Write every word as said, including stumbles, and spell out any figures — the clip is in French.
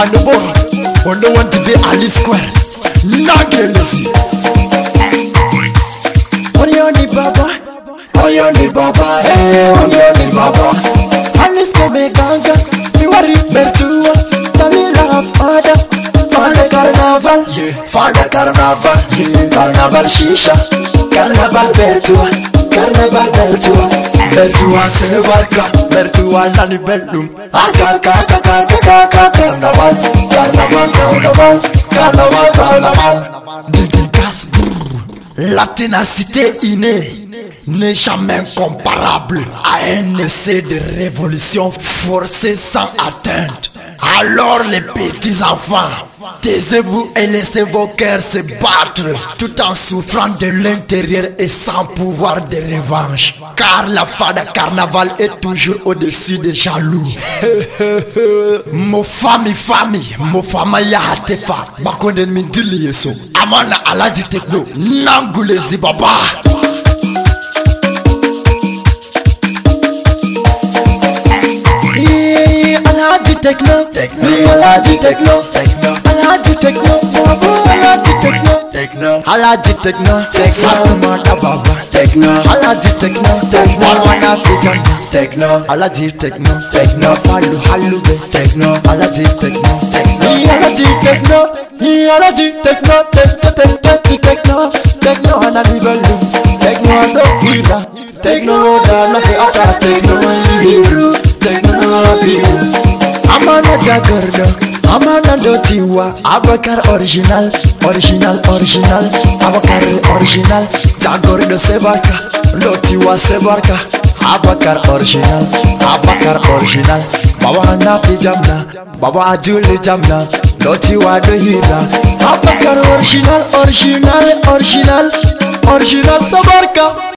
on the board. On the one to be Ali Square. Nagelesi. Onioni baba, Oyoni Baba, eh, Oyoni Baba. Alice come ganga, mi wari bertua, Tamila fada, fada carnaval, Yeah, Fada Carnaval, yeah, Carnaval Shisha, carnaval bertua, carnaval bertua, Bertua Senebarka, bertua nani bellum, Aka, Kaka, Kaka, Kaka, Carnaval, Carnaval, Carnaval, Carnaval, Carnaval. Dédicace, la ténacité innée n'est jamais comparable à un essai de révolution forcé sans atteinte. Alors les petits enfants, taisez-vous et laissez vos cœurs se battre tout en souffrant de l'intérieur et sans pouvoir de revanche. Car la fada carnaval est toujours au-dessus des jaloux. Mo fami fami, mo fama ya hatefa, bakonden min dili yeso. Amana alaji techno, nangule zibaba. Alaji techno, Alaji techno, Alaji techno, Alaji techno, Techno, Alaji techno, Salma baba, techno, Alaji techno, Techno. Wana fijan, techno, Alaji techno, Techno. Falu halube, techno, Alaji techno, Techno. Alaji techno, Alaji techno, techno, techno, techno, techno, Anani belu, techno ando hira, techno dana ke ata, techno hiru, techno hiru. Amana Jagordo, Amana Dotiwa, Abakar original, original, original, Abakar original, Jagordo Sebarka, Dotiwa Sebarka, Abakar original, Abakar original, Baba Nafi Jamna, Baba Ajuli Jamna, Dotiwa Dohira, Abakar original, original, original, original Sebarka.